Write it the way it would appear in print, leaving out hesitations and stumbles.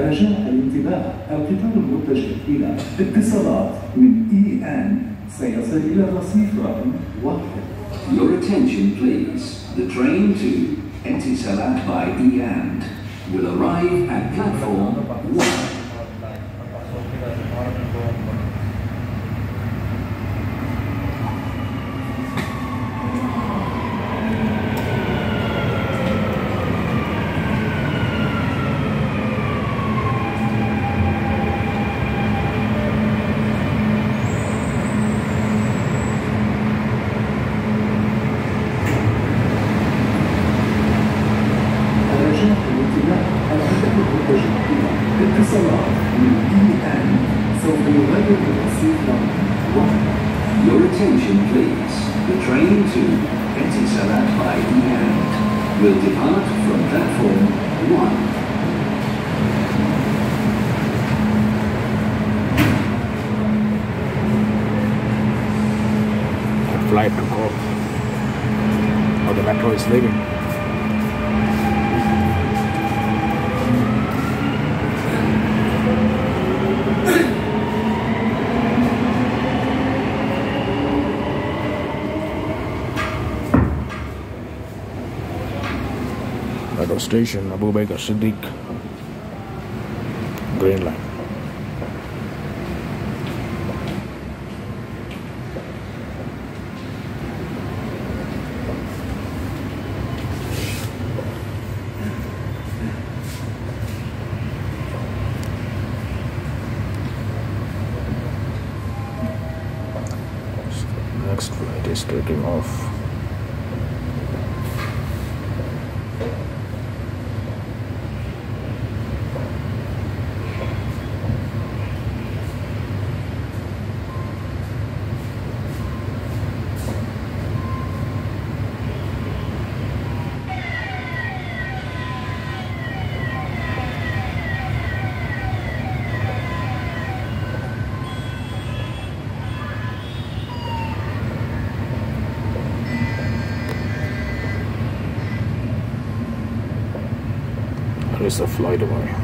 رجاء الانتباه، القطار المتجه إلى اتصالات من إي سيصل إلى الرصيف رقم 1. Your attention please. The train to Etisalat by Eand will arrive at platform 1. Your attention please. The train to Etisalat by Eand will depart from platform 1. The flight to go. Oh, the metro is leaving. Metro station, Abu Bakr Siddiq, Green Line. Next flight is taking off. There is a flight away.